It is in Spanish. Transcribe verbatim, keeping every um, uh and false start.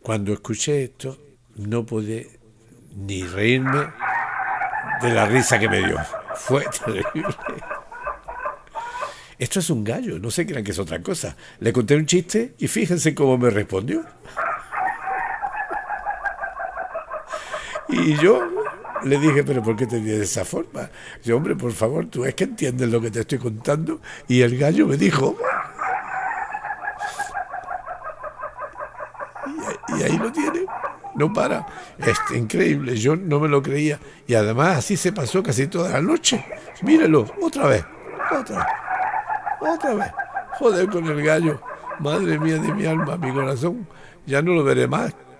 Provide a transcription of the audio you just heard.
Cuando escuché esto, no pude ni reírme de la risa que me dio. Fue terrible. Esto es un gallo, no se crean que es otra cosa. Le conté un chiste y fíjense cómo me respondió. Y yo le dije, pero ¿por qué te di de esa forma? Yo, hombre, por favor, tú es que entiendes lo que te estoy contando. Y el gallo me dijo, y, y ahí lo tiene, no para. Es increíble, yo no me lo creía. Y además así se pasó casi toda la noche. Míralo, otra vez, otra vez, otra vez. Joder con el gallo, madre mía de mi alma, mi corazón, ya no lo veré más.